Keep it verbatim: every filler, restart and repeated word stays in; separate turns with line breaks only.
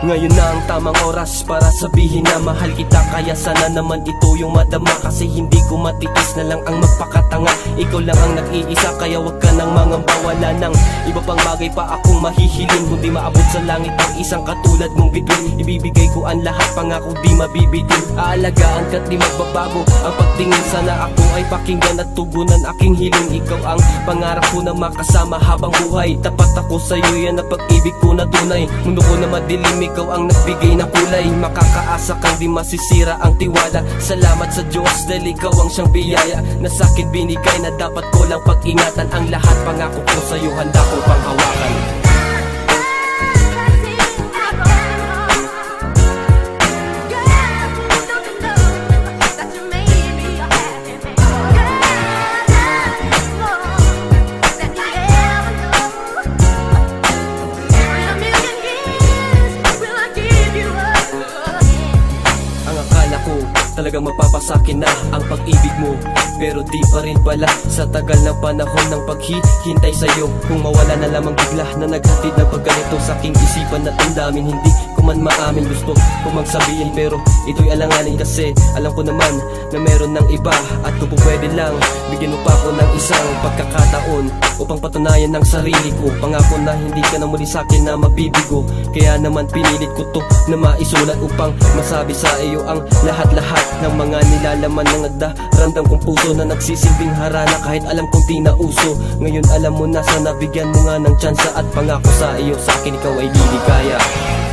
Ngayon na ang tamang oras para sabihin na mahal kita. Kaya sana naman ito yung madama, kasi hindi ko matiis na lang ang magpakatanga. Ikaw lang ang nag-iisa, kaya wag ka nang mangamba. Wala nang iba pang bagay pa akong mahihiling, kundi maabot sa langit ang isang katulad mong bituin. Ibibigay ko ang lahat, pangako di mabibitin. Aalagaan ka't di magbabago ang pagtingin. Sana ako ay pakinggan at tugunan aking hiling. Ikaw ang pangarap ko na makasama habang buhay. Tapat ako sa'yo, yan ang pag-ibig ko na tunay. Mundo ko na madilim, ikaw ang nagbigay ng kulay. Makakaasa kang di masisira ang tiwala. Salamat sa Diyos dahil ikaw ang siyang biyaya na sa'kin binigay, na dapat ko lang pag-ingatan ang lahat. Pangako ko sa'yo, handa ko pang hawakan. Talagang magpapasakin na ang pag-ibig mo, pero di pa rin pala. Sa tagal ng panahon ng paghihintay sa'yo, kung mawala na lamang bigla na naghatid ng pagganito sa aking isipan na damdamin. Hindi ko man maamin, gusto ko magsabihin pero ito'y alanganin, kasi alam ko naman na meron ng iba. At kung pwede lang, bigyan mo pa ako ng isang pagkakataon upang patunayan ng sarili ko. Pangako na hindi ka na muli sa'kin na mabibigo. Kaya naman pinilit ko to na maisulat upang masabi sa iyo ang lahat-lahat ng mga nilalaman ng nagdaramdam kong puso na nagsisilbing harana kahit alam kong di na uso. Ngayon alam mo na, sana bigyan mo nga ng tsansa at pangako sa iyo, sa akin ikaw ay liligaya.